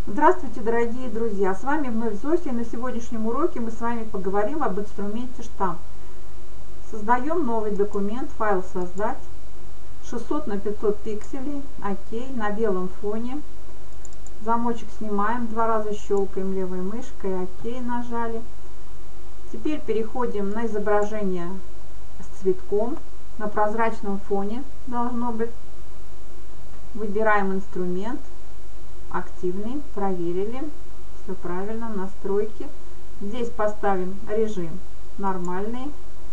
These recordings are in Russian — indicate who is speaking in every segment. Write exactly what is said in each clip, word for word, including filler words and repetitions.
Speaker 1: Здравствуйте, дорогие друзья! С вами вновь Зося, и на сегодняшнем уроке мы с вами поговорим об инструменте штамп. Создаем новый документ, файл создать, шестьсот на пятьсот пикселей, ОК, на белом фоне. Замочек снимаем, два раза щелкаем левой мышкой, ОК нажали. Теперь переходим на изображение с цветком, на прозрачном фоне должно быть. Выбираем инструмент. Активный, проверили, все правильно, настройки. Здесь поставим режим нормальный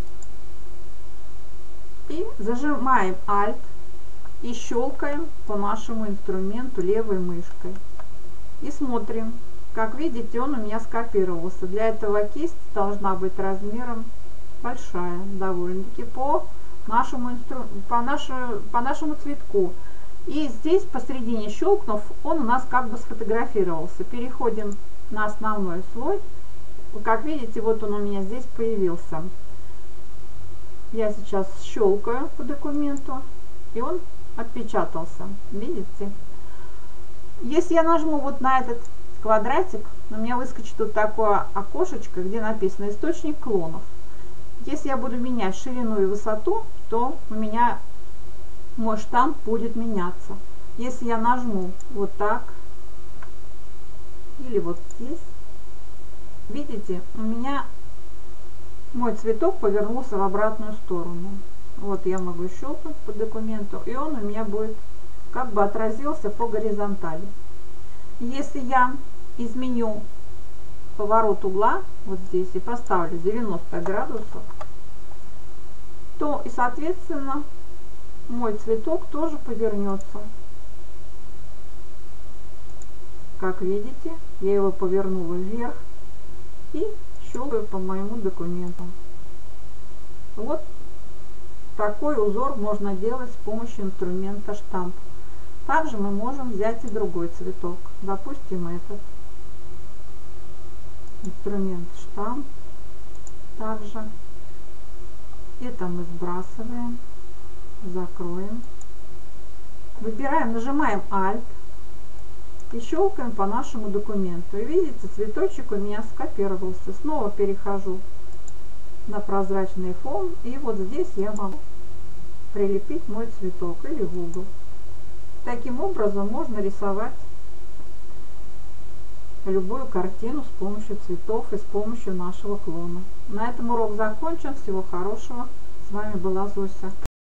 Speaker 1: и зажимаем Alt и щелкаем по нашему инструменту левой мышкой и смотрим. Как видите, он у меня скопировался. Для этого кисть должна быть размером большая, довольно-таки по нашему инстру... по, нашу... по нашему цветку. И здесь посередине щелкнув, он у нас как бы сфотографировался. Переходим на основной слой. Как видите, вот он у меня здесь появился. Я сейчас щелкаю по документу, и он отпечатался. Видите? Если я нажму вот на этот квадратик, у меня выскочит вот такое окошечко, где написано источник клонов. Если я буду менять ширину и высоту, то у меня мой штамп будет меняться. Если я нажму вот так или вот здесь, видите, у меня мой цветок повернулся в обратную сторону. Вот я могу щелкнуть по документу, и он у меня будет как бы отразился по горизонтали. Если я изменю поворот угла вот здесь и поставлю девяносто градусов, то и соответственно мой цветок тоже повернется. Как видите, я его повернула вверх и щелкаю по моему документу. Вот такой узор можно делать с помощью инструмента штамп. Также мы можем взять и другой цветок. Допустим, этот инструмент штамп. Также это мы сбрасываем. Закроем. Выбираем, нажимаем Alt и щелкаем по нашему документу. И видите, цветочек у меня скопировался. Снова перехожу на прозрачный фон, и вот здесь я могу прилепить мой цветок или в угол. Таким образом можно рисовать любую картину с помощью цветов и с помощью нашего клона. На этом урок закончен. Всего хорошего. С вами была Зося.